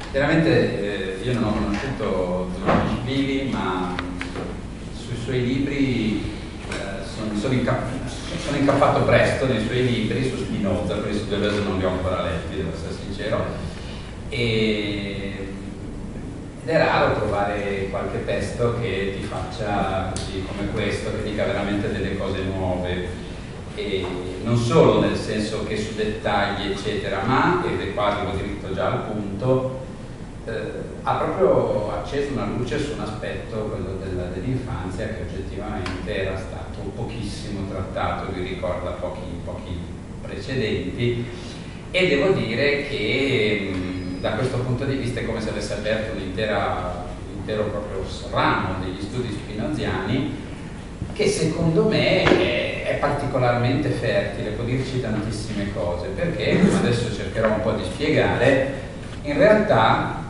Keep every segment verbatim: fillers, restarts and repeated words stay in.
Veramente eh, io non ho conosciuto Zurabišvili, ma sui suoi libri eh, sono, sono, incapp sono incappato presto nei suoi libri su Spinoza, perché su Deleuze non li ho ancora letti, devo essere sincero, e, ed è raro trovare qualche testo che ti faccia così come questo, che dica veramente delle cose nuove. E non solo nel senso che su dettagli eccetera, ma, ed è qua arrivo diritto già al punto, eh, ha proprio acceso una luce su un aspetto, quello dell'infanzia, che oggettivamente era stato pochissimo trattato, vi ricorda pochi, pochi precedenti, e devo dire che mh, da questo punto di vista è come se avesse aperto un intero proprio ramo degli studi spinoziani, che secondo me è, è particolarmente fertile, può dirci tantissime cose, perché, come adesso cercherò un po' di spiegare, in realtà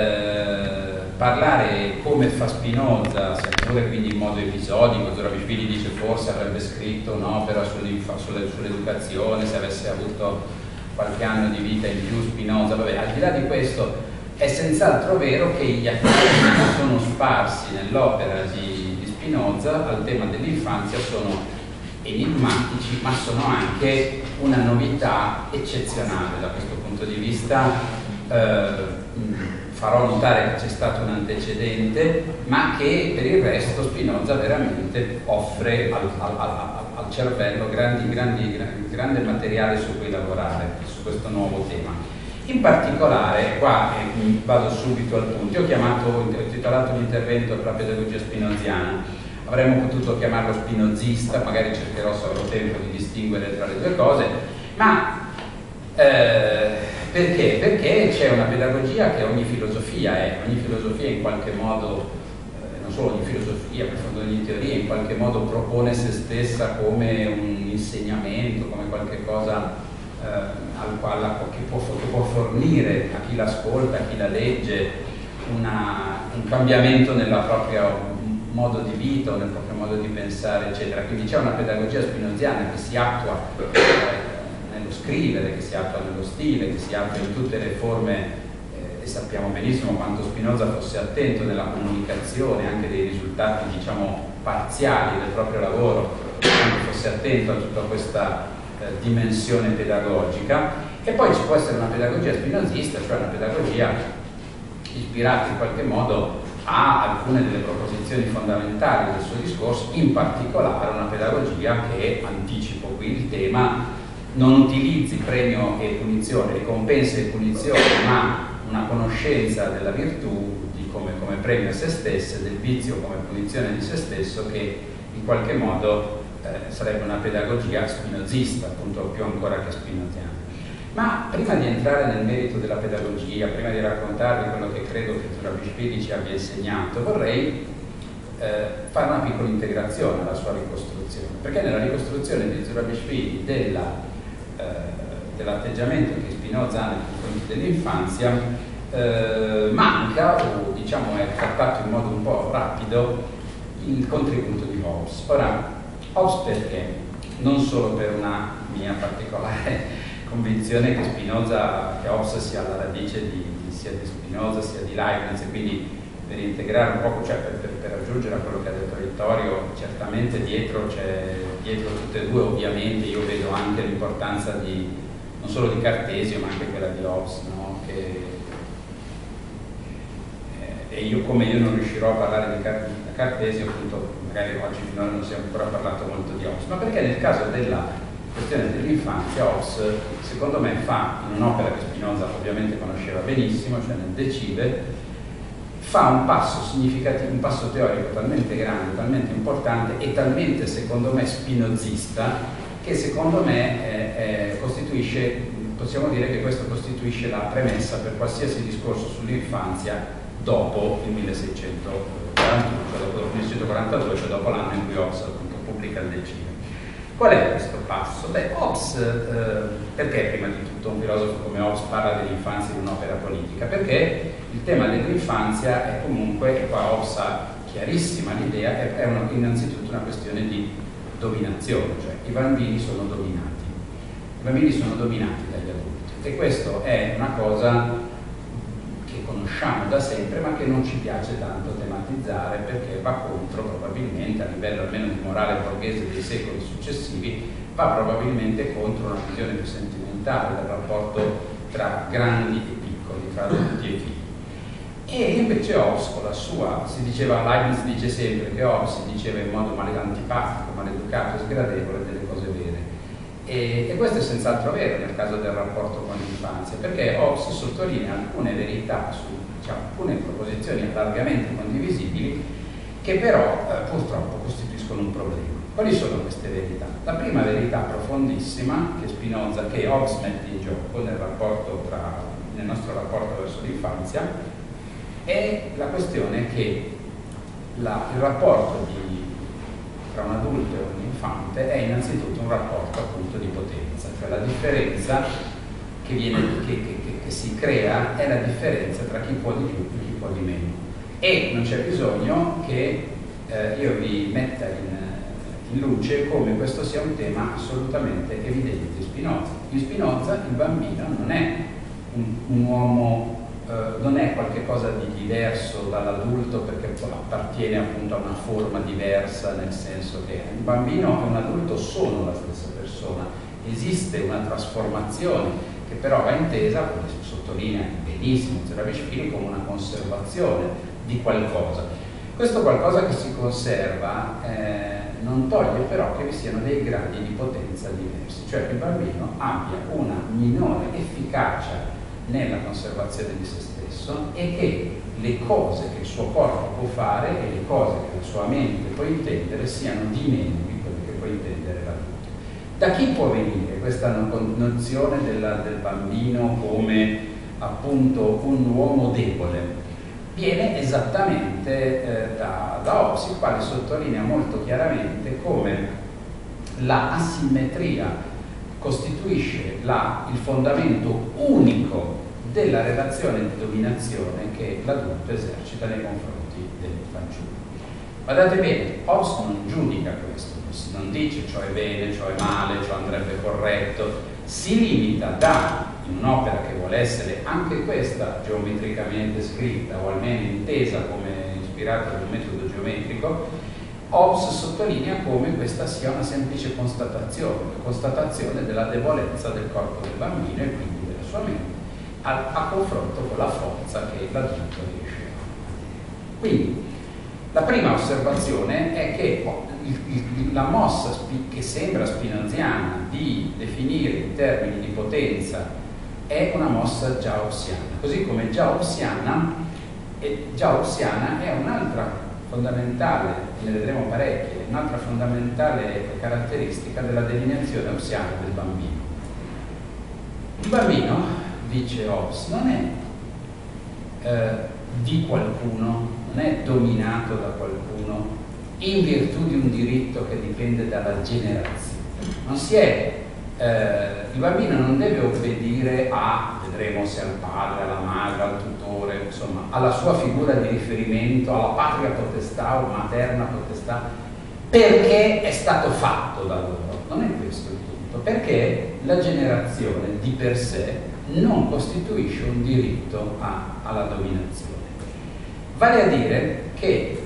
eh, parlare come fa Spinoza, seppure quindi in modo episodico, Zurabišvili dice forse avrebbe scritto un'opera sull'educazione se avesse avuto qualche anno di vita in più Spinoza, vabbè, al di là di questo è senz'altro vero che gli accenti che sono sparsi nell'opera di Spinoza al tema dell'infanzia sono enigmatici, ma sono anche una novità eccezionale da questo punto di vista. Eh, farò notare che c'è stato un antecedente, ma che per il resto Spinoza veramente offre al, al, al, al cervello grandi, grandi, grandi, grande materiale su cui lavorare, su questo nuovo tema. In particolare, qua eh, vado subito al punto, io ho chiamato, ho intitolato l'intervento per la pedagogia spinoziana, avremmo potuto chiamarlo spinozista, magari cercherò se avrò tempo di distinguere tra le due cose, ma eh, perché? Perché c'è una pedagogia che ogni filosofia è, ogni filosofia in qualche modo, eh, non solo ogni filosofia, ma in fondo ogni teoria in qualche modo propone se stessa come un insegnamento, come qualche cosa Eh, al quale, che, può, che può fornire a chi l'ascolta, a chi la legge, una, un cambiamento nel proprio modo di vita o nel proprio modo di pensare, eccetera. Quindi c'è una pedagogia spinoziana che si attua eh, nello scrivere, che si attua nello stile, che si attua in tutte le forme eh, e sappiamo benissimo quanto Spinoza fosse attento nella comunicazione anche dei risultati, diciamo, parziali del proprio lavoro, quanto fosse attento a tutta questa dimensione pedagogica. E poi ci può essere una pedagogia spinozista, cioè una pedagogia ispirata in qualche modo a alcune delle proposizioni fondamentali del suo discorso, in particolare una pedagogia che, anticipo qui il tema, non utilizzi premio e punizione, ricompensa e punizione, ma una conoscenza della virtù di come, come premio a se stessa, del vizio come punizione di se stesso, che in qualche modo Eh, sarebbe una pedagogia spinozista, appunto, più ancora che spinoziana. Ma prima di entrare nel merito della pedagogia, prima di raccontarvi quello che credo che Zurabišvili ci abbia insegnato, vorrei eh, fare una piccola integrazione alla sua ricostruzione, perché nella ricostruzione di Zurabišvili dell'atteggiamento dell che Spinoza ha nei confronti dell'infanzia eh, manca, o diciamo è trattato in modo un po' rapido, il contributo di Hobbes. Ora, Hobbes perché? Non solo per una mia particolare convinzione che Spinoza, che Hobbes sia alla radice di, di, sia di Spinoza sia di Leibniz, e quindi per integrare un po', cioè per, per, per aggiungere a quello che ha detto Vittorio, certamente dietro c'è, dietro tutte e due ovviamente io vedo anche l'importanza di, non solo di Cartesio ma anche quella di Hobbes, no? Che, eh, e io come io non riuscirò a parlare di Cartesio, Cartesio, appunto, magari oggi finora non si è ancora parlato molto di Hobbes, ma perché nel caso della questione dell'infanzia Hobbes, secondo me, fa, in un'opera che Spinoza ovviamente conosceva benissimo, cioè nel De Cive, fa un passo significativo, un passo teorico talmente grande, talmente importante e talmente, secondo me, spinozista, che secondo me eh, eh, costituisce, possiamo dire che questo costituisce la premessa per qualsiasi discorso sull'infanzia dopo il milleseicentoquarantuno, cioè dopo il milleseicentoquarantadue, cioè dopo l'anno in cui Hobbes appunto pubblica il De Cive. Qual è questo passo? Beh, Hobbes, eh, perché prima di tutto un filosofo come Hobbes parla dell'infanzia in un'opera politica? Perché il tema dell'infanzia è comunque, e qua Hobbes ha chiarissima l'idea, è, è una, innanzitutto una questione di dominazione, cioè i bambini sono dominati, i bambini sono dominati dagli adulti, e questo è una cosa che conosciamo conosciamo da sempre ma che non ci piace tanto tematizzare perché va contro, probabilmente a livello almeno di morale borghese dei secoli successivi, va probabilmente contro una visione più sentimentale del rapporto tra grandi e piccoli, tra adulti e figli. E invece Hobbes con la sua, si diceva, Leibniz dice sempre che Hobbes si diceva in modo male, antipatico, maleducato e sgradevole delle cose vere. E, e questo è senz'altro vero nel caso del rapporto con l'infanzia, perché Hobbes sottolinea alcune verità su, diciamo, alcune proposizioni largamente condivisibili che però eh, purtroppo costituiscono un problema. Quali sono queste verità? La prima verità profondissima che Spinoza, che Hobbes mette in gioco nel, rapporto tra, nel nostro rapporto verso l'infanzia, è la questione che la, il rapporto di, tra un adulto e un infante è innanzitutto un rapporto appunto di potenza, cioè la differenza che, viene, che, che, che, che si crea è la differenza tra chi può di più e chi può di meno. E non c'è bisogno che eh, io vi metta in, in luce come questo sia un tema assolutamente evidente in Spinoza. In Spinoza il bambino non è un, un uomo, Uh, non è qualcosa di diverso dall'adulto perché appartiene appunto a una forma diversa, nel senso che un bambino e un adulto sono la stessa persona, esiste una trasformazione che però va intesa, come sottolinea benissimo Zerabishvili, come una conservazione di qualcosa. Questo qualcosa che si conserva eh, non toglie però che vi siano dei gradi di potenza diversi, cioè che il bambino abbia una minore efficacia nella conservazione di se stesso e che le cose che il suo corpo può fare e le cose che la sua mente può intendere siano di meno di quelle che può intendere l'adulto. Da chi può venire questa nozione della, del bambino come appunto un uomo debole? Viene esattamente eh, da, da Hobbes, il quale sottolinea molto chiaramente come la asimmetria costituisce la, il fondamento unico della relazione di dominazione che l'adulto esercita nei confronti del fanciullo. Guardate bene, Hobbes non giudica questo, non dice ciò è bene, ciò è male, ciò andrebbe corretto, si limita da, in un'opera che vuole essere anche questa geometricamente scritta o almeno intesa come ispirata da un metodo geometrico, Hobbes sottolinea come questa sia una semplice constatazione, la constatazione della debolezza del corpo del bambino e quindi della sua mente, a, a confronto con la forza che l'adulto riesce a fare. Quindi, la prima osservazione è che oh, il, il, la mossa che sembra spinoziana di definire in termini di potenza è una mossa già hobbesiana, così come già hobbesiana, e già hobbesiana è un'altra fondamentale, ne vedremo parecchie, un'altra fondamentale caratteristica della delineazione hobbesiana del bambino. Il bambino, dice Hobbes, non è eh, di qualcuno, non è dominato da qualcuno in virtù di un diritto che dipende dalla generazione. Non si è, eh, il bambino non deve obbedire a, vedremo se al padre, alla madre, al tutore, insomma, alla sua figura di riferimento, alla patria potestà o materna potestà, perché è stato fatto da loro. Non è questo il punto, perché la generazione di per sé non costituisce un diritto a, alla dominazione. Vale a dire che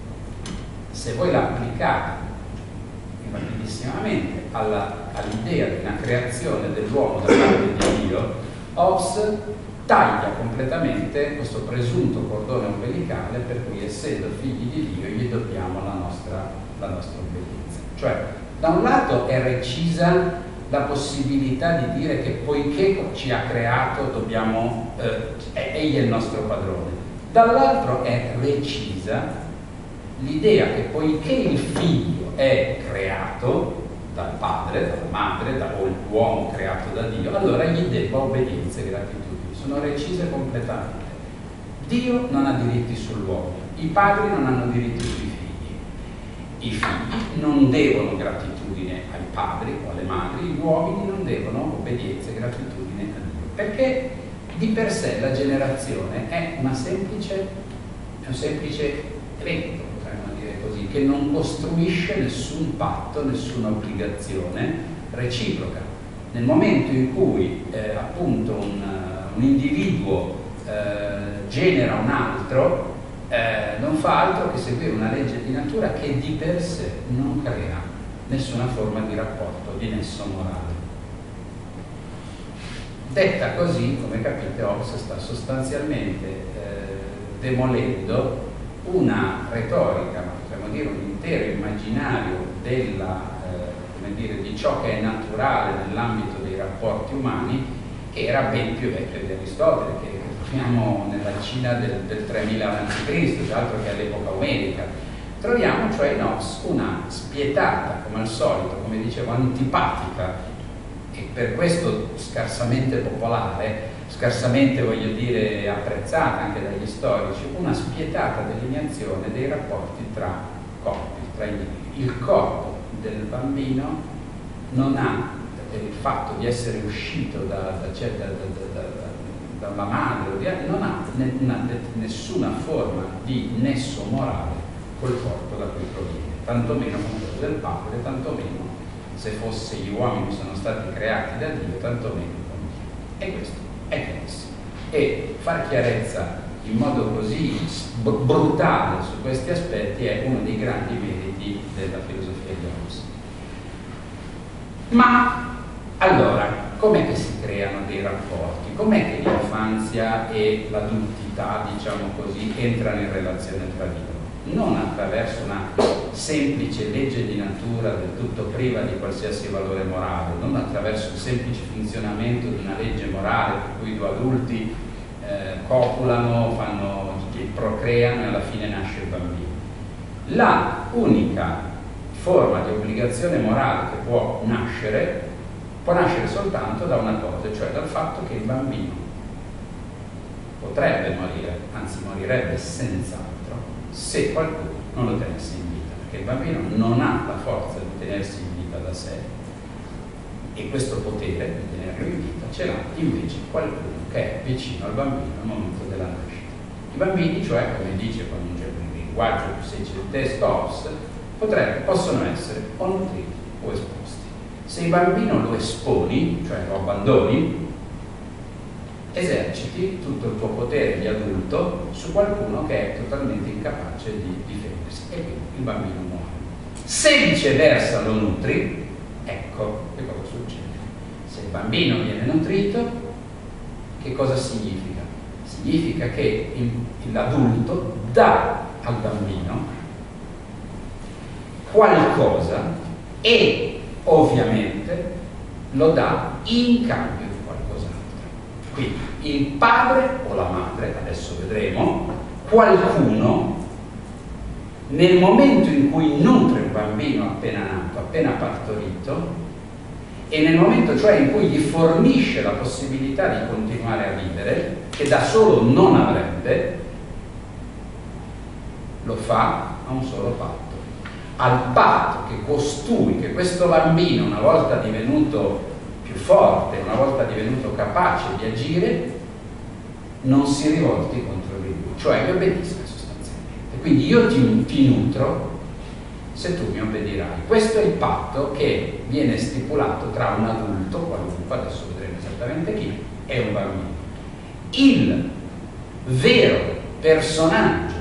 se voi la applicate rapidissimamente all'idea di una creazione dell'uomo da parte di Dio, Hobbes taglia completamente questo presunto cordone ombelicale per cui, essendo figli di Dio, gli dobbiamo la nostra, la nostra obbedienza. Cioè, da un lato è recisa la possibilità di dire che poiché ci ha creato, dobbiamo, eh, egli è il nostro padrone. Dall'altro è recisa l'idea che poiché il figlio è creato dal padre, dalla madre, dall'uomo creato da Dio, allora gli debba obbedienza e gratitudine. Sono recise completamente. Dio non ha diritti sull'uomo, i padri non hanno diritti sui figli, i figli non devono gratitudine ai padri o alle madri, gli uomini non devono obbedienza e gratitudine a Dio, perché di per sé la generazione è una semplice, è un semplice evento, potremmo dire così, che non costruisce nessun patto, nessuna obbligazione reciproca. Nel momento in cui eh, appunto un, un individuo eh, genera un altro, eh, non fa altro che seguire una legge di natura che di per sé non crea nessuna forma di rapporto, di nesso morale. Detta così, come capite, Hobbes sta sostanzialmente eh, demolendo una retorica, ma potremmo dire un intero immaginario della, eh, come dire, di ciò che è naturale nell'ambito dei rapporti umani, che era ben più vecchio di Aristotele, che troviamo nella Cina del, del tremila avanti Cristo, già altro che all'epoca omerica. Troviamo cioè in Hobbes una spietata, come al solito, come dicevo, antipatica, e per questo scarsamente popolare, scarsamente, voglio dire, apprezzata anche dagli storici, una spietata delineazione dei rapporti tra corpi, tra individui. Il corpo del bambino non ha il fatto di essere uscito da, da, da, da, da, da una madre, non ha ne, una, nessuna forma di nesso morale col corpo da cui proviene, tantomeno con quello del padre, tantomeno se fosse gli uomini sono stati creati da Dio, tantomeno con Dio. E questo è chiarissimo. E far chiarezza in modo così brutale su questi aspetti è uno dei grandi meriti della filosofia di Hobbes. Ma allora, com'è che si creano dei rapporti? Com'è che l'infanzia e l'adultità, diciamo così, entrano in relazione tra di loro? Non attraverso una semplice legge di natura del tutto priva di qualsiasi valore morale, non attraverso il semplice funzionamento di una legge morale per cui due adulti eh, copulano, fanno, procreano e alla fine nasce il bambino. La unica forma di obbligazione morale che può nascere può nascere soltanto da una cosa, cioè dal fatto che il bambino potrebbe morire, anzi morirebbe senz'altro, se qualcuno non lo tenesse in vita, perché il bambino non ha la forza di tenersi in vita da sé, e questo potere di tenerlo in vita ce l'ha invece qualcuno che è vicino al bambino al momento della nascita. I bambini, cioè, come dice con un linguaggio più semplice del testo Hobbes, potrebbe, possono essere o nutriti o esposti. Se il bambino lo esponi, cioè lo abbandoni, eserciti tutto il tuo potere di adulto su qualcuno che è totalmente incapace di difendersi, e quindi il bambino muore. Se viceversa lo nutri, ecco che cosa succede. Se il bambino viene nutrito, che cosa significa? Significa che l'adulto dà al bambino qualcosa e ovviamente lo dà in cambio di qualcos'altro. Quindi il padre o la madre, adesso vedremo, qualcuno nel momento in cui nutre un bambino appena nato, appena partorito, e nel momento cioè in cui gli fornisce la possibilità di continuare a vivere, che da solo non avrebbe, lo fa a un solo patto. Al patto che costui, che questo bambino, una volta divenuto più forte, una volta divenuto capace di agire, non si rivolti contro di lui, cioè gli obbedisca sostanzialmente. Quindi io ti, ti nutro se tu mi obbedirai. Questo è il patto che viene stipulato tra un adulto, qualunque, adesso vedremo esattamente chi, e un bambino. Il vero personaggio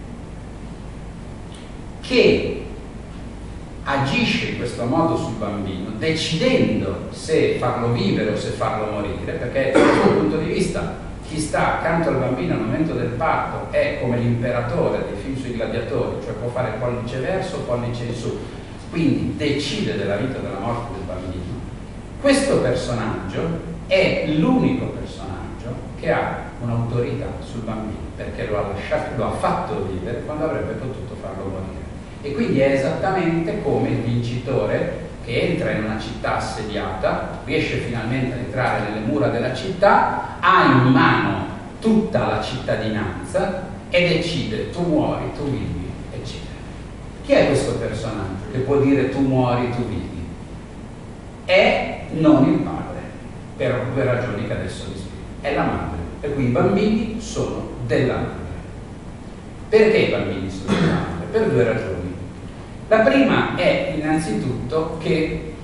che agisce in questo modo sul bambino, decidendo se farlo vivere o se farlo morire, perché dal suo punto di vista chi sta accanto al bambino al momento del parto è come l'imperatore dei film sui gladiatori, cioè può fare pollice verso o pollice in su, quindi decide della vita e della morte del bambino. Questo personaggio è l'unico personaggio che ha un'autorità sul bambino, perché lo ha, lasciato, lo ha fatto vivere quando avrebbe potuto farlo morire. E quindi è esattamente come il vincitore che entra in una città assediata, riesce finalmente ad entrare nelle mura della città, ha in mano tutta la cittadinanza e decide: tu muori, tu vivi, eccetera. Chi è questo personaggio che può dire tu muori, tu vivi? È non il padre, per due ragioni che adesso vi spiego. È la madre, per cui i bambini sono della madre. Perché i bambini sono della madre? Per due ragioni. La prima è innanzitutto che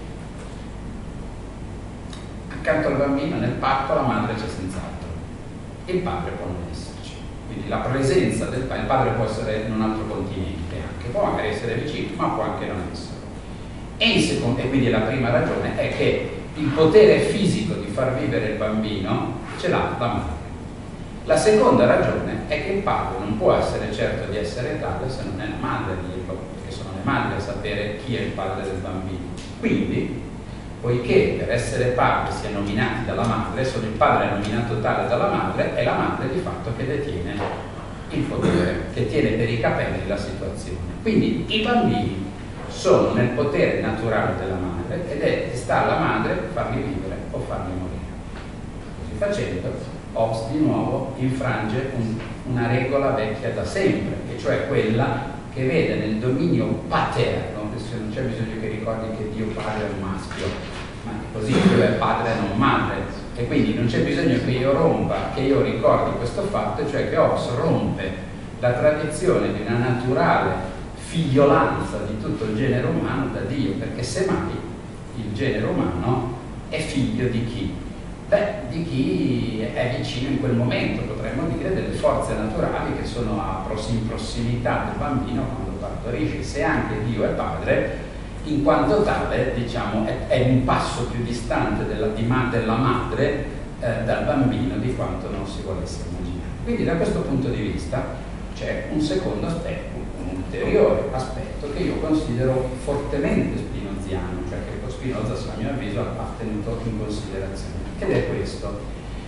accanto al bambino nel parto la madre c'è senz'altro, il padre può non esserci. quindi la presenza del padre, il padre può essere in un altro continente, anche può magari essere vicino, ma può anche non essere. E, in secondo, e quindi la prima ragione è che il potere fisico di far vivere il bambino ce l'ha la madre. La seconda ragione è che il padre non può essere certo di essere tale se non è la madre a dirlo, perché sono le madri a sapere chi è il padre del bambino. Quindi, poiché per essere padre si è nominati dalla madre, solo il padre è nominato tale dalla madre, è la madre di fatto che detiene il potere, che tiene per i capelli la situazione. Quindi i bambini sono nel potere naturale della madre ed è sta alla madre farli vivere o farli morire. Così facendo, Hobbes di nuovo infrange un, una regola vecchia da sempre, e cioè quella che vede nel dominio paterno, non c'è bisogno che ricordi che Dio padre è un maschio, ma così Dio è padre e non madre, e quindi non c'è bisogno che io rompa, che io ricordi questo fatto, cioè che Hobbes rompe la tradizione di una naturale figliolanza di tutto il genere umano da Dio, perché semmai il genere umano è figlio di chi? Beh, di chi è vicino in quel momento, potremmo dire, delle forze naturali che sono a pros- in prossimità del bambino quando partorisce. Se anche Dio è padre, in quanto tale, diciamo, è, è un passo più distante della, di ma- della madre eh, dal bambino di quanto non si volesse immaginare. Quindi da questo punto di vista c'è un secondo aspetto, un ulteriore aspetto che io considero fortemente spinoziano, cioè che Spinoza, a mio avviso, ha tenuto in considerazione, ed è questo,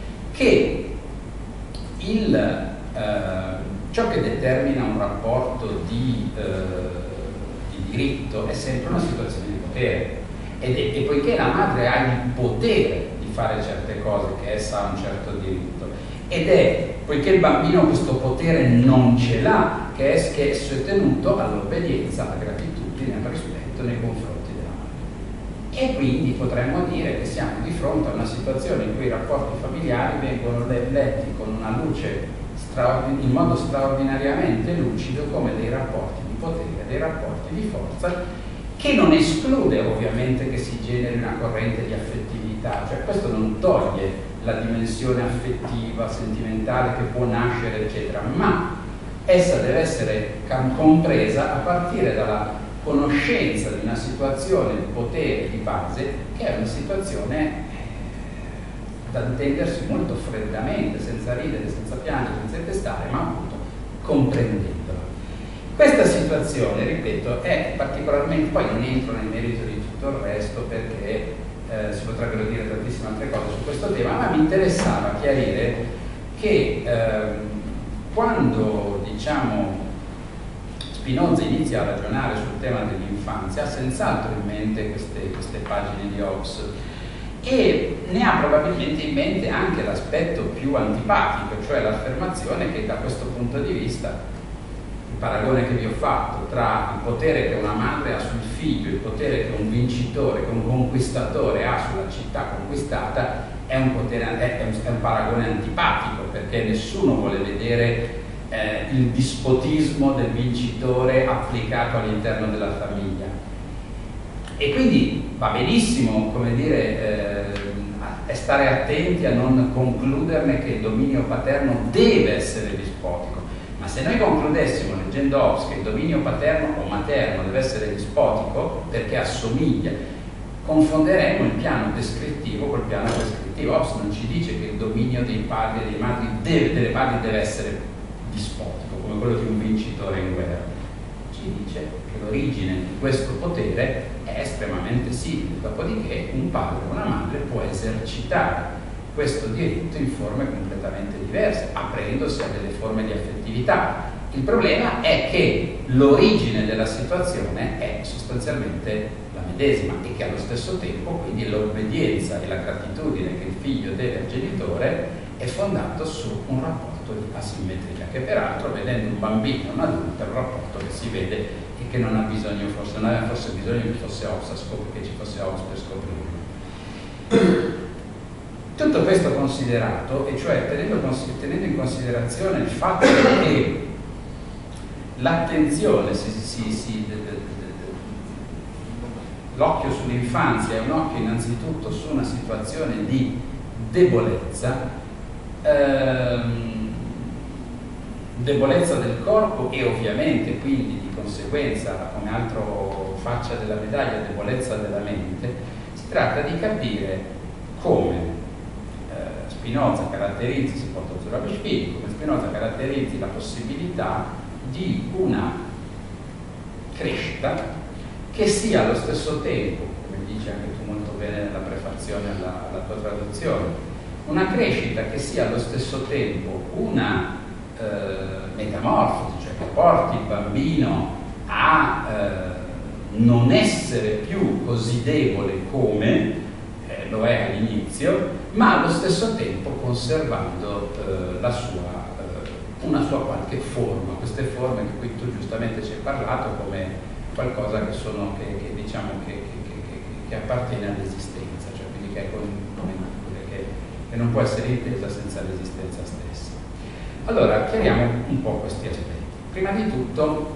che il, eh, ciò che determina un rapporto di, eh, di diritto è sempre una situazione di potere, ed è, e poiché la madre ha il potere di fare certe cose, che essa ha un certo diritto, ed è poiché il bambino questo potere non ce l'ha, che, è, che esso è tenuto all'obbedienza, alla gratitudine, al rispetto nei confronti. E quindi potremmo dire che siamo di fronte a una situazione in cui i rapporti familiari vengono letti con una luce in modo straordinariamente lucido come dei rapporti di potere, dei rapporti di forza, che non esclude ovviamente che si generi una corrente di affettività, cioè questo non toglie la dimensione affettiva, sentimentale che può nascere, eccetera, ma essa deve essere compresa a partire dalla conoscenza di una situazione di potere di base, che è una situazione da intendersi molto freddamente, senza ridere, senza piangere, senza testare, ma appunto comprendendola. Questa situazione, ripeto, è particolarmente, poi non entro nel merito di tutto il resto perché eh, si potrebbero dire tantissime altre cose su questo tema, ma mi interessava chiarire che eh, quando, diciamo, Spinoza inizia a ragionare sul tema dell'infanzia, ha senz'altro in mente queste, queste pagine di Hobbes, e ne ha probabilmente in mente anche l'aspetto più antipatico, cioè l'affermazione che da questo punto di vista, il paragone che vi ho fatto tra il potere che una madre ha sul figlio, il potere che un vincitore, che un conquistatore ha sulla città conquistata, è un, potere, è un, è un paragone antipatico, perché nessuno vuole vedere Eh, il dispotismo del vincitore applicato all'interno della famiglia. E quindi va benissimo, come dire, eh, stare attenti a non concluderne che il dominio paterno deve essere dispotico, ma se noi concludessimo leggendo Hobbes che il dominio paterno o materno deve essere dispotico perché assomiglia, confonderemo il piano descrittivo col piano prescrittivo. Hobbes non ci dice che il dominio dei padri e dei madri deve, delle madri deve essere dispotico, come quello di un vincitore in guerra. Ci dice che l'origine di questo potere è estremamente simile, dopodiché un padre o una madre può esercitare questo diritto in forme completamente diverse, aprendosi a delle forme di affettività. Il problema è che l'origine della situazione è sostanzialmente la medesima e che allo stesso tempo quindi l'obbedienza e la gratitudine che il figlio deve al genitore è fondato su un rapporto di asimmetria, che peraltro, vedendo un bambino e un adulto, è un rapporto che si vede e che non ha bisogno, forse non aveva forse bisogno che fosse Hobbes a scop- che ci fosse Hobbes per scoprirlo. Tutto questo considerato, e cioè tenendo, tenendo in considerazione il fatto che l'attenzione, si, si, si, de, de, de, de, l'occhio sull'infanzia è un occhio innanzitutto su una situazione di debolezza, ehm, debolezza del corpo e ovviamente quindi di conseguenza, come altro faccia della medaglia, debolezza della mente, si tratta di capire come eh, Spinoza caratterizzi, secondo Zurabishvili, come Spinoza caratterizzi la possibilità di una crescita che sia allo stesso tempo, come dici anche tu molto bene nella prefazione alla, alla tua traduzione, una crescita che sia allo stesso tempo una eh, metamorfosi, cioè che porti il bambino a eh, non essere più così debole come eh, lo è all'inizio, ma allo stesso tempo conservando eh, la sua, eh, una sua qualche forma, queste forme che qui tu giustamente ci hai parlato come qualcosa che, sono, che, che, diciamo, che, che, che, che appartiene all'esistenza, cioè quindi che, è con, che, che non può essere intesa senza l'esistenza stessa. Allora, chiariamo un po' questi aspetti. Prima di tutto,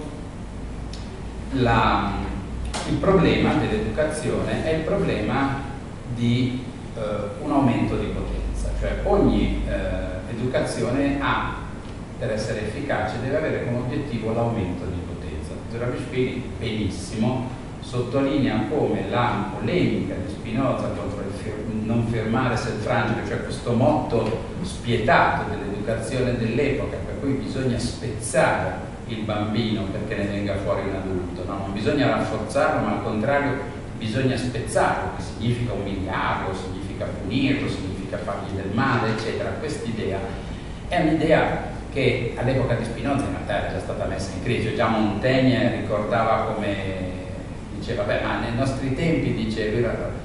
la, il problema dell'educazione è il problema di eh, un aumento di potenza, cioè ogni eh, educazione ha, per essere efficace, deve avere come obiettivo l'aumento di potenza. Zurabishvili benissimo sottolinea come la polemica di Spinoza contro il fir non firmare Selfrangere, cioè questo motto spietato dell'educazione dell'epoca, per cui bisogna spezzare il bambino perché ne venga fuori un adulto, no? Non bisogna rafforzarlo, ma al contrario bisogna spezzarlo, che significa umiliarlo, significa punirlo, significa fargli del male, eccetera. Quest'idea è un'idea che all'epoca di Spinoza in realtà era già stata messa in crisi. Già Montaigne ricordava come, diceva, beh, ma nei nostri tempi, dice, era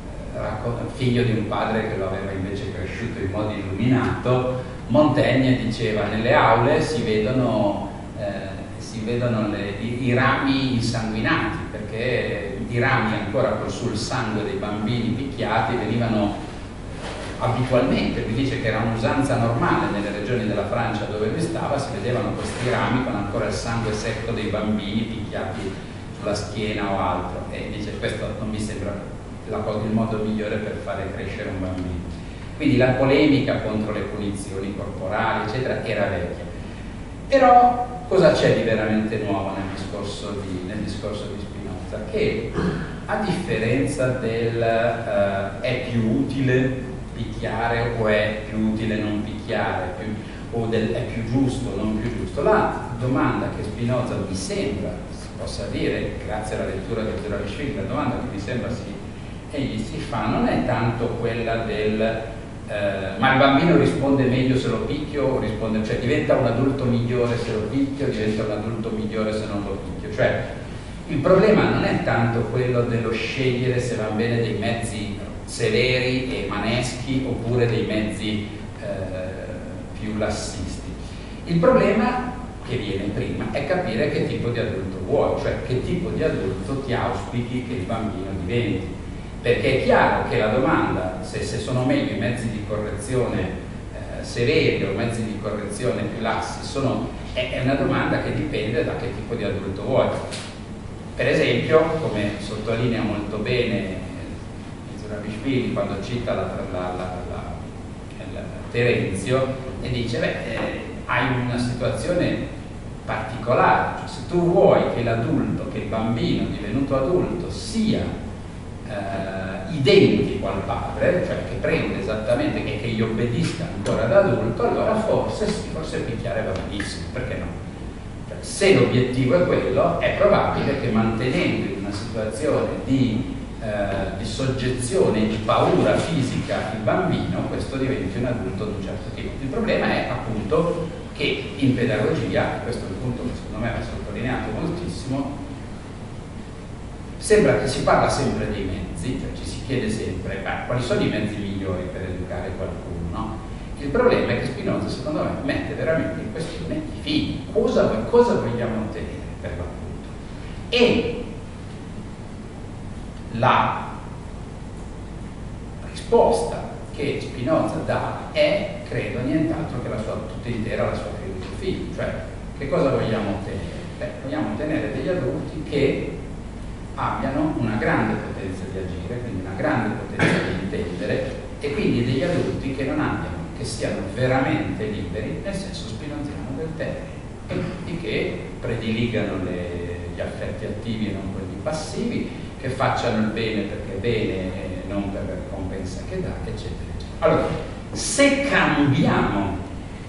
figlio di un padre che lo aveva invece cresciuto in modo illuminato. Montaigne diceva, nelle aule si vedono, eh, si vedono le, i, i rami insanguinati, perché i rami ancora sul sangue dei bambini picchiati venivano abitualmente, lui dice che era un'usanza normale nelle regioni della Francia dove lui stava, si vedevano questi rami con ancora il sangue secco dei bambini picchiati sulla schiena o altro, e dice questo non mi sembra la cosa, il modo migliore per fare crescere un bambino. Quindi la polemica contro le punizioni corporali eccetera era vecchia, però cosa c'è di veramente nuovo nel discorso di, nel discorso di Spinoza? Che a differenza del uh, è più utile picchiare o è più utile non picchiare, più, o del, è più giusto o non più giusto, la domanda che Spinoza mi sembra si possa dire, grazie alla lettura di Zurabishvili, la domanda che mi sembra si, egli si fa non è tanto quella del eh, ma il bambino risponde meglio se lo picchio o risponde, cioè diventa un adulto migliore se lo picchio, diventa un adulto migliore se non lo picchio, cioè il problema non è tanto quello dello scegliere se van bene dei mezzi severi e maneschi oppure dei mezzi eh, più lassisti. Il problema che viene prima è capire che tipo di adulto vuoi, cioè che tipo di adulto ti auspichi che il bambino diventi, perché è chiaro che la domanda se, se sono meglio i mezzi di correzione eh, severi o mezzi di correzione più lassi sono, è, è una domanda che dipende da che tipo di adulto vuoi. Per esempio, come sottolinea molto bene Zurabishvili quando cita la, la, la, la, la Terenzio e dice, beh, eh, hai una situazione particolare, cioè, se tu vuoi che l'adulto, che il bambino divenuto adulto sia eh, identico al padre, cioè che prende esattamente, che, che gli obbedisca ancora da adulto, allora forse sì, forse picchiare va benissimo, perché no? Cioè, se l'obiettivo è quello, è probabile che mantenendo in una situazione di Eh, di soggezione e di paura fisica il bambino, questo diventi un adulto di un certo tipo. Il problema è appunto che in pedagogia, e questo è un punto che secondo me va sottolineato moltissimo, sembra che si parla sempre dei mezzi, cioè ci si chiede sempre beh, quali sono i mezzi migliori per educare qualcuno, no? Il problema è che Spinoza secondo me mette veramente in questione i figli, cosa, cosa vogliamo ottenere per l'appunto. E la risposta che Spinoza dà è, credo, nient'altro che la sua, tutta intera la sua filosofia, cioè che cosa vogliamo ottenere? Beh, vogliamo ottenere degli adulti che abbiano una grande potenza di agire, quindi una grande potenza di intendere, e quindi degli adulti che non abbiano, che siano veramente liberi nel senso spinoziano del termine. e, e che prediligano le, gli affetti attivi e non quelli passivi, che facciano il bene perché è bene e non per la ricompensa che dà, eccetera, eccetera. Allora, se cambiamo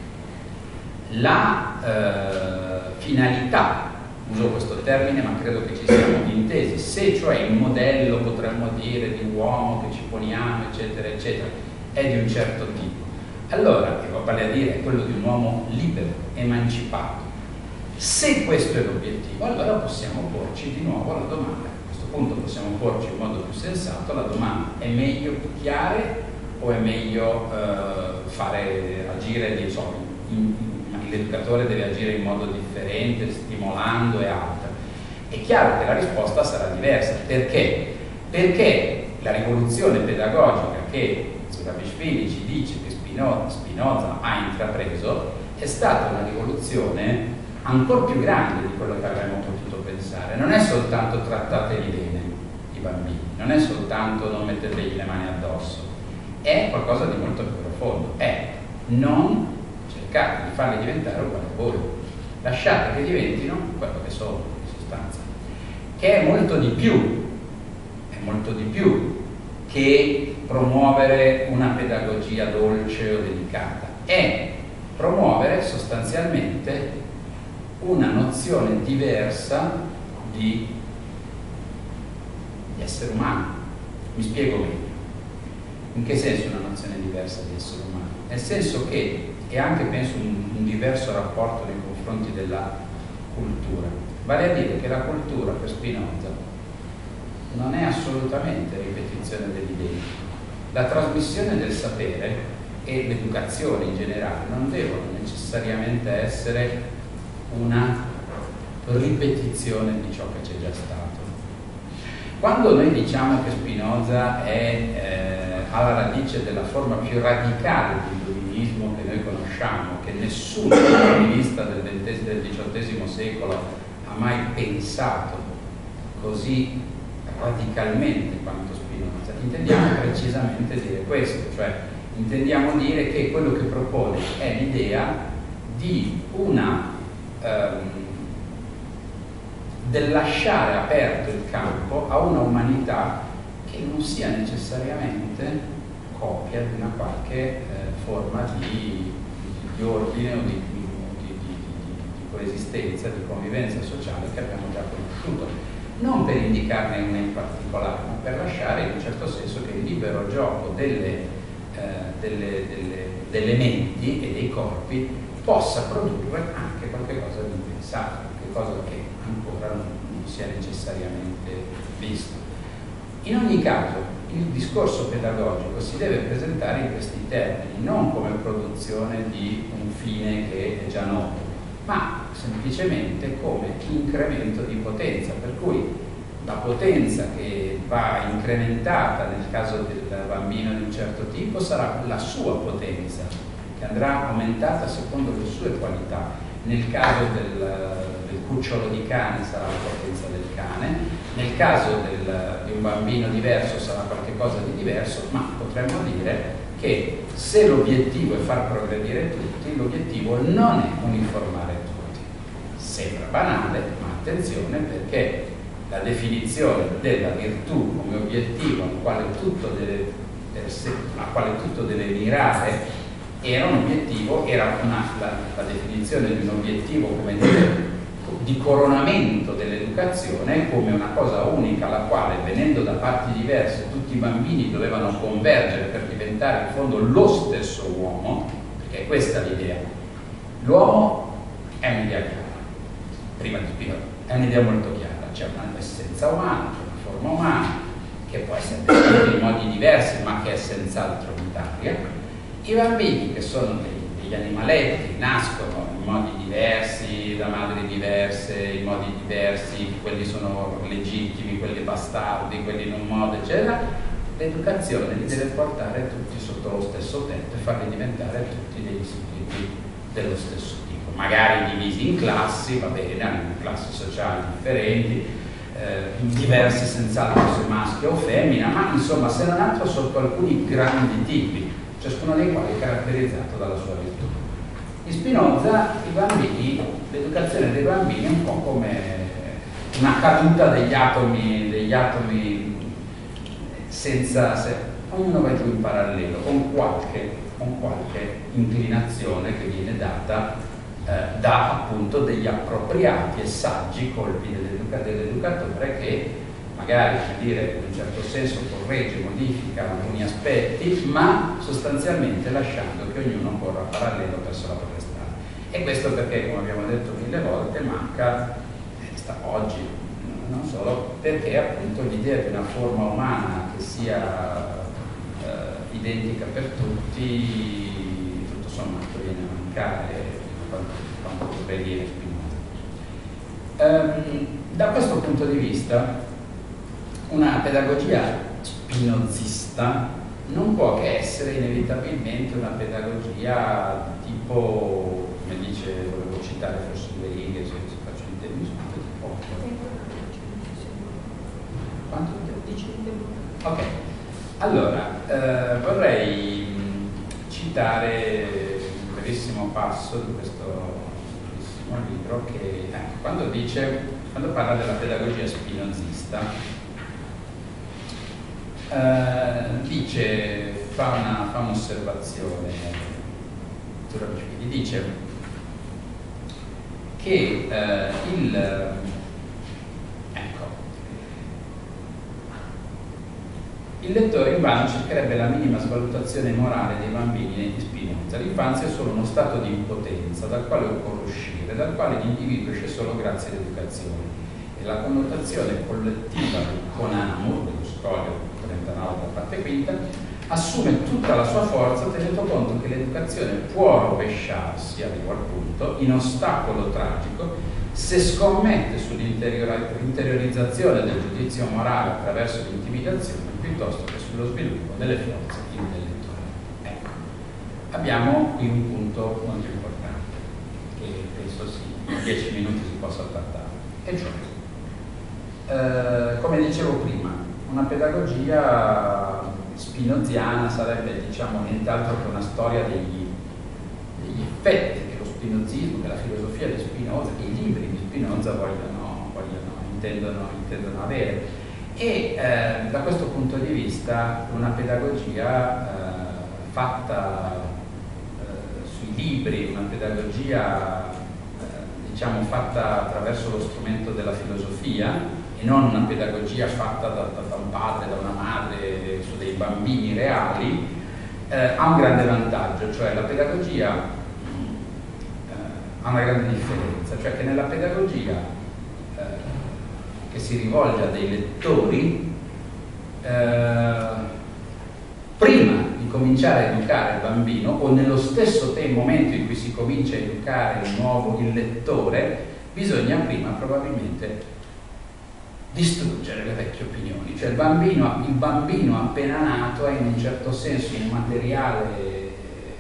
la eh, finalità, uso questo termine ma credo che ci siamo intesi, se cioè il modello, potremmo dire, di uomo che ci poniamo, eccetera, eccetera, è di un certo tipo, allora, che vale a dire, è quello di un uomo libero, emancipato. Se questo è l'obiettivo, allora possiamo porci di nuovo la domanda. A questo punto possiamo porci in modo più sensato la domanda: è meglio picchiare o è meglio eh, fare agire di solito? L'educatore deve agire in modo differente, stimolando e altro. È chiaro che la risposta sarà diversa. Perché? Perché la rivoluzione pedagogica che Zurabishvili ci dice che Spinoza, Spinoza ha intrapreso è stata una rivoluzione ancora più grande di quello che avremmo potuto pensare. Non è soltanto trattateli bene i bambini, non è soltanto non mettetegli le mani addosso, è qualcosa di molto più profondo, è non cercate di farli diventare uguali a voi, lasciate che diventino quello che sono in sostanza, che è molto di più, è molto di più che promuovere una pedagogia dolce o delicata, è promuovere sostanzialmente una nozione diversa di, di essere umano. Mi spiego meglio. In che senso una nozione diversa di essere umano? Nel senso che e anche penso un, un diverso rapporto nei confronti della cultura, vale a dire che la cultura per Spinoza non è assolutamente ripetizione delle idee. La trasmissione del sapere e l'educazione in generale non devono necessariamente essere una ripetizione di ciò che c'è già stato. Quando noi diciamo che Spinoza è eh, alla radice della forma più radicale di illuminismo che noi conosciamo, che nessun illuminista del ventesimo e del diciottesimo secolo ha mai pensato così radicalmente quanto Spinoza, intendiamo precisamente dire questo, cioè intendiamo dire che quello che propone è l'idea di una ehm, del lasciare aperto il campo a una umanità che non sia necessariamente copia di una qualche eh, forma di, di ordine o di, di, di, di, di coesistenza, di convivenza sociale che abbiamo già conosciuto, non per indicarne una in particolare, ma per lasciare in un certo senso che il libero gioco delle, eh, delle, delle, delle menti e dei corpi possa produrre anche qualche cosa di impensato, qualche cosa che ancora non, non sia necessariamente visto. In ogni caso, il discorso pedagogico si deve presentare in questi termini, non come produzione di un fine che è già noto, ma semplicemente come incremento di potenza, per cui la potenza che va incrementata nel caso del bambino di un certo tipo sarà la sua potenza, che andrà aumentata secondo le sue qualità. Nel caso del, del cucciolo di cane sarà la potenza del cane, nel caso del, di un bambino diverso sarà qualcosa di diverso, ma potremmo dire che se l'obiettivo è far progredire tutti, l'obiettivo non è uniformare tutti. Sembra banale, ma attenzione, perché la definizione della virtù come obiettivo al quale tutto deve, al quale tutto deve mirare era un obiettivo, era una, la, la definizione di un obiettivo come dire, di coronamento dell'educazione come una cosa unica alla quale, venendo da parti diverse, tutti i bambini dovevano convergere per diventare in fondo lo stesso uomo, perché è questa l'idea. L'uomo è un'idea chiara, prima di Spinoza, è un'idea molto chiara, c'è un'essenza umana, c'è una forma umana, che può essere descritta in modi diversi, ma che è senz'altro unitaria. I bambini, che sono dei, degli animaletti, nascono in modi diversi, da madri diverse, in modi diversi, quelli sono legittimi, quelli bastardi, quelli in un modo, eccetera. L'educazione li deve portare tutti sotto lo stesso tetto e farli diventare tutti degli soggetti dello stesso tipo, magari divisi in classi, va bene, hanno classi sociali differenti, eh, diversi senz'altro se maschio o femmina, ma insomma se non altro sotto alcuni grandi tipi, ciascuno dei quali è caratterizzato dalla sua virtù. In Spinoza i bambini, l'educazione dei bambini è un po' come una caduta degli atomi, degli atomi senza, se, ognuno va giù in parallelo, con qualche, con qualche inclinazione che viene data eh, da appunto degli appropriati e saggi colpi dell'educa, dell'educatore che magari, per dire, in un certo senso corregge, modifica alcuni aspetti, ma sostanzialmente lasciando che ognuno corra parallelo verso la propria strada. E questo perché, come abbiamo detto mille volte, manca oggi, non solo, perché appunto l'idea di una forma umana che sia eh, identica per tutti, tutto sommato viene a mancare quando, quando previene Spinoza. Um, da questo punto di vista, una pedagogia spinozista non può che essere inevitabilmente una pedagogia tipo, come dice, volevo citare forse due righe, se faccio in termini quanto dici? Ok, allora eh, vorrei citare un brevissimo passo di questo bellissimo libro che eh, quando dice, quando parla della pedagogia spinozista eh, dice, fa una, fa un'osservazione, dice che eh, il Il lettore invano cercherebbe la minima svalutazione morale dei bambini di Spinoza. L'infanzia è solo uno stato di impotenza dal quale occorre uscire, dal quale l'individuo esce solo grazie all'educazione. E la connotazione collettiva del Conamur, dello Scoglio trentanove da parte quinta, assume tutta la sua forza tenendo conto che l'educazione può rovesciarsi, arrivo al punto, in ostacolo tragico se scommette sull'interiorizzazione del giudizio morale attraverso l'intimidazione piuttosto che sullo sviluppo delle forze intellettuali. Ecco, abbiamo qui un punto molto importante che penso sì, in dieci minuti si possa trattare, e cioè, eh, come dicevo prima, una pedagogia spinoziana sarebbe, diciamo, nient'altro che una storia degli, degli effetti che lo spinozismo, che la filosofia di Spinoza, che i libri di Spinoza vogliono, vogliono intendono, intendono avere. E eh, da questo punto di vista una pedagogia eh, fatta eh, sui libri, una pedagogia eh, diciamo fatta attraverso lo strumento della filosofia e non una pedagogia fatta da, da, da un padre, da una madre, su dei bambini reali, eh, ha un grande vantaggio, cioè la pedagogia eh, ha una grande differenza, cioè che nella pedagogia che si rivolge a dei lettori, eh, prima di cominciare a educare il bambino o nello stesso tempo, momento in cui si comincia a educare il nuovo, il lettore, bisogna prima probabilmente distruggere le vecchie opinioni. Cioè il bambino, il bambino appena nato è in un certo senso un materiale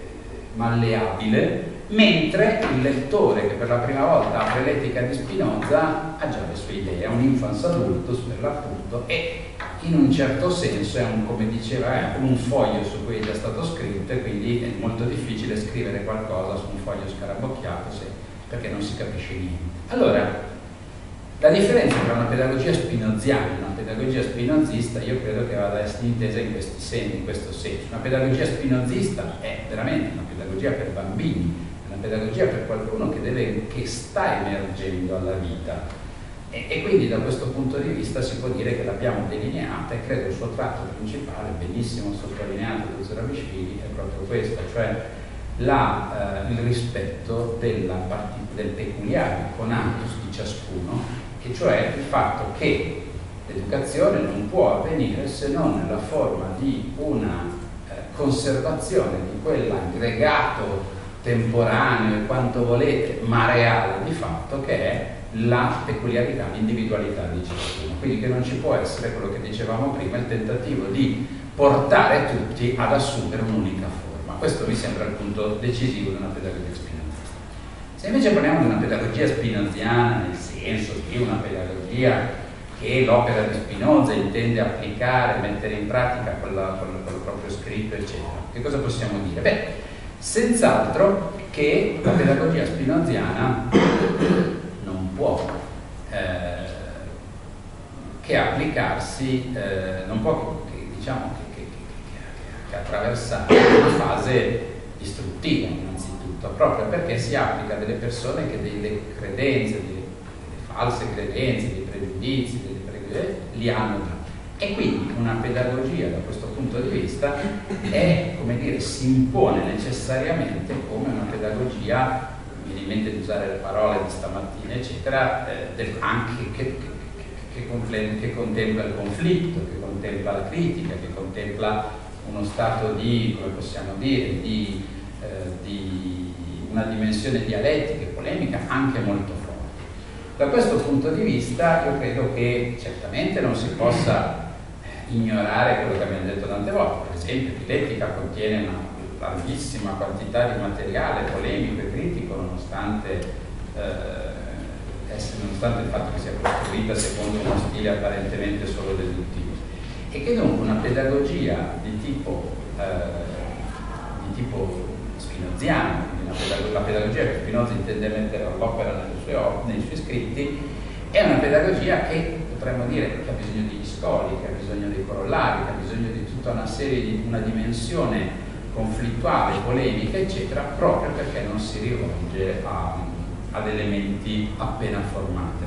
malleabile, mentre il lettore che per la prima volta apre l'Etica di Spinoza ha già le sue idee, è un infans adultus per l'appunto e in un certo senso è un, come diceva, è un foglio su cui è già stato scritto e quindi è molto difficile scrivere qualcosa su un foglio scarabocchiato se, perché non si capisce niente. Allora, la differenza tra una pedagogia spinoziana e una pedagogia spinozista io credo che vada intesa in, questi sen- in questo senso. Una pedagogia spinozista è veramente una pedagogia per bambini, una pedagogia per qualcuno che, deve, che sta emergendo alla vita e, e quindi da questo punto di vista si può dire che l'abbiamo delineata e credo il suo tratto principale, benissimo sottolineato da Zurabishvili, è proprio questo, cioè la, eh, il rispetto della part- del peculiare conatus di ciascuno, e cioè il fatto che l'educazione non può avvenire se non nella forma di una eh, conservazione di quell'aggregato temporaneo e quanto volete, ma reale di fatto, che è la peculiarità, l'individualità di ciascuno. Quindi che non ci può essere quello che dicevamo prima, il tentativo di portare tutti ad assumere un'unica forma. Questo mi sembra il punto decisivo di una pedagogia spinozista. Se invece parliamo di una pedagogia spinoziana, nel senso di una pedagogia che l'opera di Spinoza intende applicare, mettere in pratica con, la, con, con il proprio scritto, eccetera, che cosa possiamo dire? Beh, Senz'altro che la pedagogia spinoziana non può eh, che applicarsi, eh, non può che, diciamo, che, che, che, che attraversare una fase istruttiva innanzitutto, proprio perché si applica a delle persone che delle credenze, delle, delle false credenze, dei pregiudizi, delle pregiudizi, li hanno già. E quindi una pedagogia da questo punto di vista è, come dire, si impone necessariamente come una pedagogia, mi viene in mente di usare le parole di stamattina, eccetera, eh, del, anche che, che, che, che, che contempla il conflitto, che contempla la critica, che contempla uno stato di, come possiamo dire, di, eh, di una dimensione dialettica e polemica anche molto forte. Da questo punto di vista io credo che certamente non si possa ignorare quello che abbiamo detto tante volte. Per esempio, l'etica contiene una larghissima quantità di materiale polemico e critico, nonostante, eh, essere, nonostante il fatto che sia costruita secondo uno stile apparentemente solo deduttivo. E che dunque una pedagogia di tipo, eh, di tipo spinoziano, una pedagogia, la pedagogia che Spinoza intende mettere all'opera nei suoi scritti, è una pedagogia che potremmo dire che ha bisogno degli scoli, che ha bisogno dei corollari, che ha bisogno di tutta una serie di una dimensione conflittuale, polemica, eccetera, proprio perché non si rivolge a, ad elementi appena formati.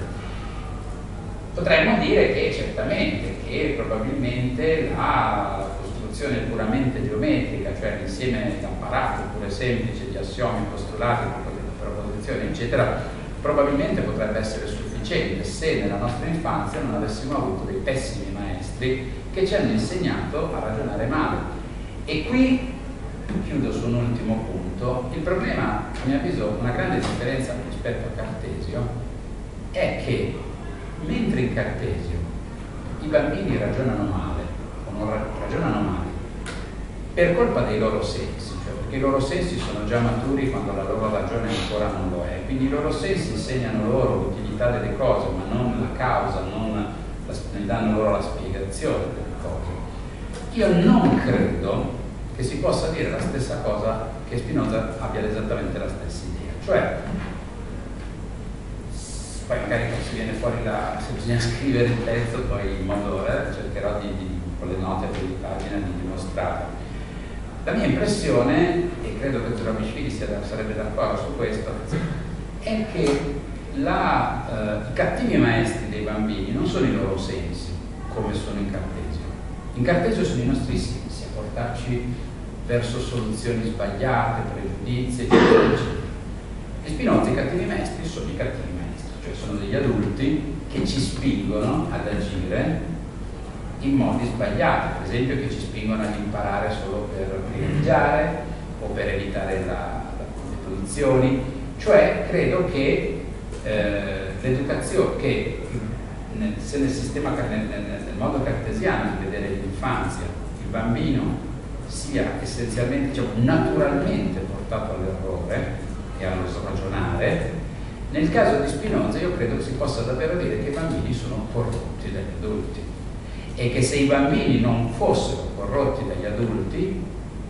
Potremmo dire che certamente che probabilmente la costruzione puramente geometrica, cioè l'insieme d'apparato pure semplice di assiomi, postulati, proposizioni, eccetera, probabilmente potrebbe essere sufficiente se nella nostra infanzia non avessimo avuto dei pessimi maestri che ci hanno insegnato a ragionare male. E qui chiudo su un ultimo punto. Il problema, a mio avviso, una grande differenza rispetto a Cartesio è che mentre in Cartesio i bambini ragionano male o non ragionano male per colpa dei loro sensi, cioè perché i loro sensi sono già maturi quando la loro ragione ancora non lo è, quindi i loro sensi insegnano loro l'utilità delle cose ma non la causa, non la, ne danno loro la spiegazione delle cose. Io non credo che si possa dire la stessa cosa, che Spinoza abbia esattamente la stessa idea, cioè poi magari se viene fuori la, se bisogna scrivere il testo poi in modo eh, cercherò di, di, con le note di pagina di dimostrare. La mia impressione, e credo che Zurabishvili sarebbe d'accordo su questo, è che la, eh, i cattivi maestri dei bambini non sono i loro sensi come sono in Cartesio. In Cartesio sono i nostri sensi a portarci verso soluzioni sbagliate, pregiudizi, eccetera, eccetera. E Spinoza i cattivi maestri sono i cattivi maestri, cioè sono degli adulti che ci spingono ad agire in modi sbagliati, per esempio che ci spingono ad imparare solo per privilegiare o per evitare la, le punizioni. Cioè credo che eh, l'educazione, che nel, se nel sistema, nel, nel, nel modo cartesiano di vedere l'infanzia, il bambino sia essenzialmente, diciamo, naturalmente portato all'errore e allo sragionare, nel caso di Spinoza io credo che si possa davvero dire che i bambini sono corrotti dagli adulti e che se i bambini non fossero corrotti dagli adulti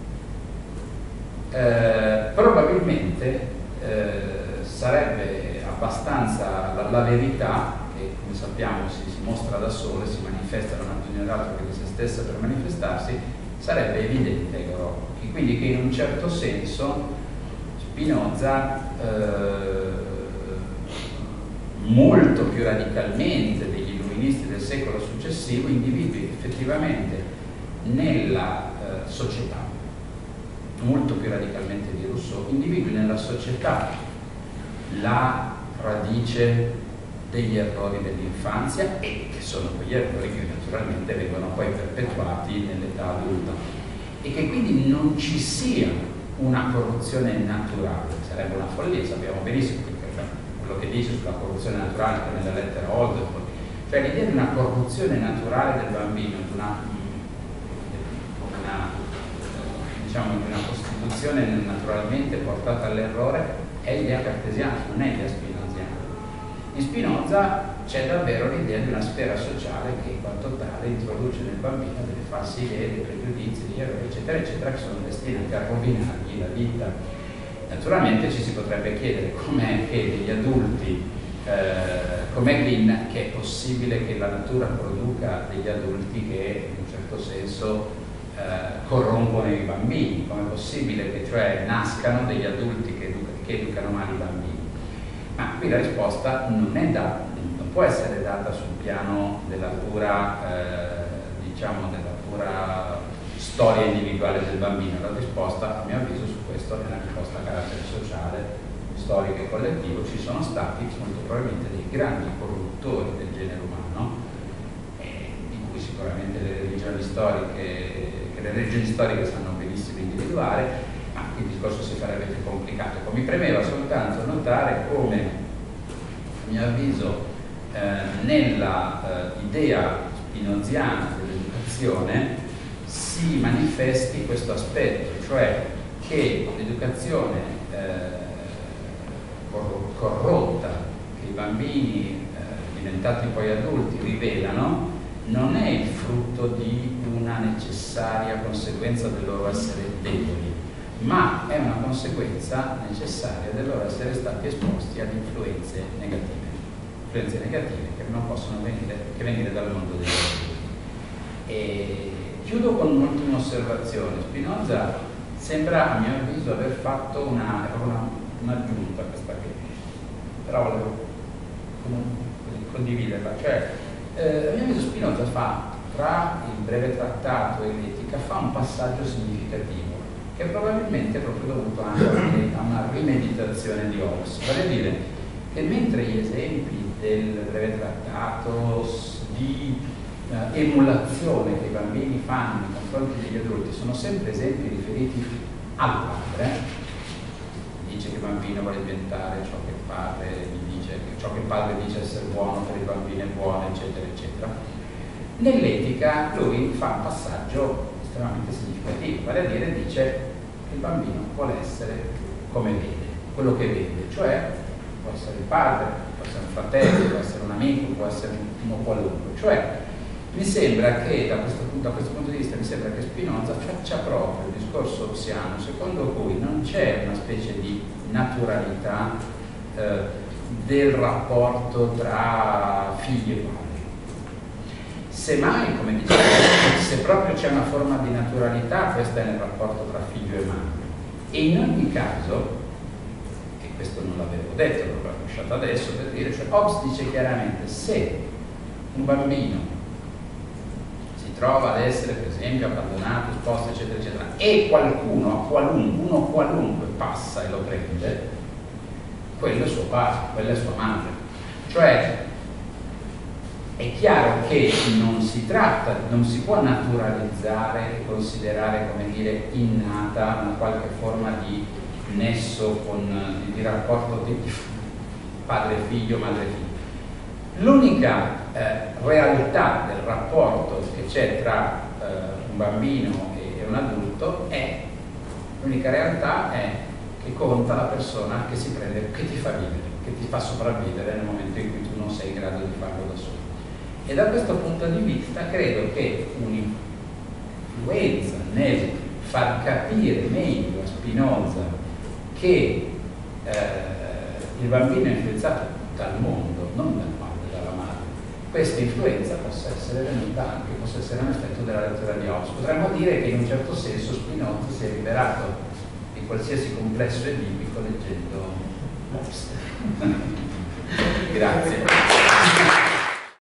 eh, probabilmente eh, sarebbe abbastanza la, la verità, che come sappiamo si, si mostra da sola, si manifesta, non ha bisogno d'altro che di se stessa per manifestarsi, sarebbe evidente ai loro occhi. Quindi che in un certo senso Spinoza eh, molto più radicalmente degli illuministi del secolo successivo individui effettivamente nella eh, società, molto più radicalmente di Rousseau, individui nella società la radice degli errori dell'infanzia e che sono quegli errori che naturalmente vengono poi perpetuati nell'età adulta e che quindi non ci sia una corruzione naturale, sarebbe una follia, sappiamo benissimo perché quello che dice sulla corruzione naturale che nella lettera Oldham, cioè l'idea di una corruzione naturale del bambino, di una, una, diciamo, di una costituzione naturalmente portata all'errore è l'idea cartesiana, non è l'idea spinoziana. In Spinoza c'è davvero l'idea di una sfera sociale che in quanto tale introduce nel bambino delle false idee, dei pregiudizi, degli errori, eccetera, eccetera, che sono destinati a rovinargli la vita. Naturalmente ci si potrebbe chiedere com'è che degli adulti, eh, com'è che, che è possibile che la natura produca degli adulti che in un certo senso eh, corrompono i bambini, com'è possibile che cioè nascano degli adulti che, educa, che educano male i bambini. Ma qui la risposta non è data, non può essere data sul piano della pura, eh, diciamo, della pura storia individuale del bambino. La risposta, a mio avviso, su questo è una risposta a carattere sociale, storico e collettivo. Ci sono stati molto probabilmente dei grandi corruttori del genere umano, eh, di cui sicuramente le religioni storiche, che le religioni storiche sanno benissimo individuare, ma il discorso si farebbe più complicato. Mi premeva soltanto notare come, a mio avviso, eh, nella eh, idea spinoziana dell'educazione si manifesti questo aspetto, cioè che l'educazione eh, corrotta che i bambini eh, diventati poi adulti rivelano non è il frutto di una necessaria conseguenza del loro essere deboli, ma è una conseguenza necessaria del loro essere stati esposti ad influenze negative, influenze negative che non possono venire, che venire dal mondo degli adulti. E chiudo con un'ultima osservazione. Spinoza sembra, a mio avviso, aver fatto una, una, un'aggiunta a questa critica, però volevo condividerla. Cioè, eh, a mio avviso Spinoza fa, tra il breve trattato e l'etica, fa un passaggio significativo, che probabilmente è proprio dovuto anche a una rimeditazione di Hobbes. Vale a dire che mentre gli esempi del breve trattato di uh, emulazione che i bambini fanno nei confronti degli adulti sono sempre esempi riferiti al padre, dice che il bambino vuole diventare ciò che il padre gli dice, che ciò che il padre dice essere buono per il bambino è buono, eccetera, eccetera. Nell'etica lui fa un passaggio estremamente significativo, vale a dire dice che il bambino vuole essere come vede, quello che vede, cioè può essere il padre, può essere un fratello, può essere un amico, può essere uno qualunque. Cioè mi sembra che da questo, da questo punto di vista mi sembra che Spinoza faccia proprio il discorso hobbesiano secondo cui non c'è una specie di naturalità eh, del rapporto tra figli e padri. Semmai, come dicevo, se proprio c'è una forma di naturalità, questa è nel rapporto tra figlio e madre. E in ogni caso, e questo non l'avevo detto, l'ho lasciato adesso per dire, cioè Hobbes dice chiaramente, se un bambino si trova ad essere, per esempio, abbandonato, esposto, eccetera, eccetera, e qualcuno, qualunque, uno qualunque passa e lo prende, quello è suo padre, quella è sua madre. Cioè, è chiaro che non si tratta, non si può naturalizzare e considerare, come dire, innata una qualche forma di nesso con, di, di rapporto di padre-figlio, madre-figlio. L'unica eh, realtà del rapporto che c'è tra eh, un bambino e, e un adulto è, l'unica realtà è che conta la persona che si prende, che ti fa vivere, che ti fa sopravvivere nel momento in cui tu non sei in grado di farlo da solo. E da questo punto di vista credo che un'influenza nel far capire meglio a Spinoza che eh, il bambino è influenzato dal mondo, non dal padre, dalla madre, questa influenza possa essere venuta anche, possa essere un effetto della lettura di Hobbes. Potremmo dire che in un certo senso Spinoza si è liberato di qualsiasi complesso edipico leggendo Hobbes. Grazie.